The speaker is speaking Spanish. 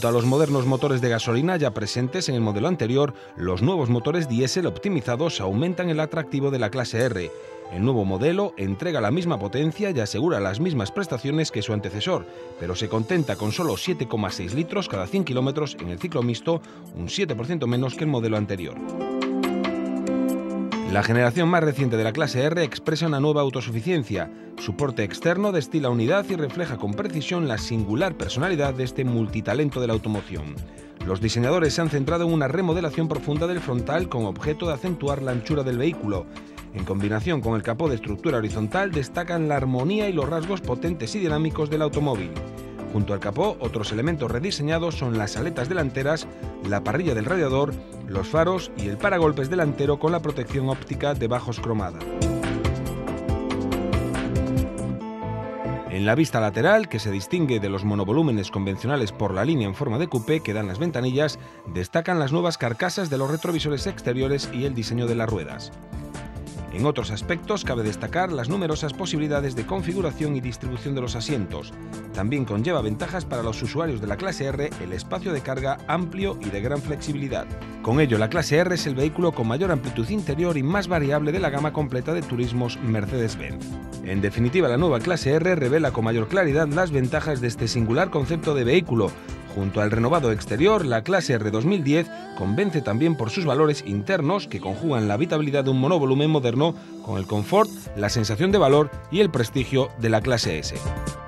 Junto a los modernos motores de gasolina ya presentes en el modelo anterior, los nuevos motores diésel optimizados aumentan el atractivo de la clase R. El nuevo modelo entrega la misma potencia y asegura las mismas prestaciones que su antecesor, pero se contenta con solo 7,6 litros cada 100 kilómetros en el ciclo mixto, un 7% menos que el modelo anterior. La generación más reciente de la clase R expresa una nueva autosuficiencia. Su porte externo destila unidad y refleja con precisión la singular personalidad de este multitalento de la automoción. Los diseñadores se han centrado en una remodelación profunda del frontal con objeto de acentuar la anchura del vehículo. En combinación con el capó de estructura horizontal destacan la armonía y los rasgos potentes y dinámicos del automóvil. Junto al capó, otros elementos rediseñados son las aletas delanteras, la parrilla del radiador, los faros y el paragolpes delantero con la protección óptica de bajos cromada. En la vista lateral, que se distingue de los monovolúmenes convencionales por la línea en forma de coupé que dan las ventanillas, destacan las nuevas carcasas de los retrovisores exteriores y el diseño de las ruedas. En otros aspectos cabe destacar las numerosas posibilidades de configuración y distribución de los asientos. También conlleva ventajas para los usuarios de la clase R el espacio de carga amplio y de gran flexibilidad. Con ello, la clase R es el vehículo con mayor amplitud interior y más variable de la gama completa de turismos Mercedes-Benz. En definitiva, la nueva clase R revela con mayor claridad las ventajas de este singular concepto de vehículo. Junto al renovado exterior, la clase R 2010 convence también por sus valores internos que conjugan la habitabilidad de un monovolumen moderno con el confort, la sensación de valor y el prestigio de la clase S.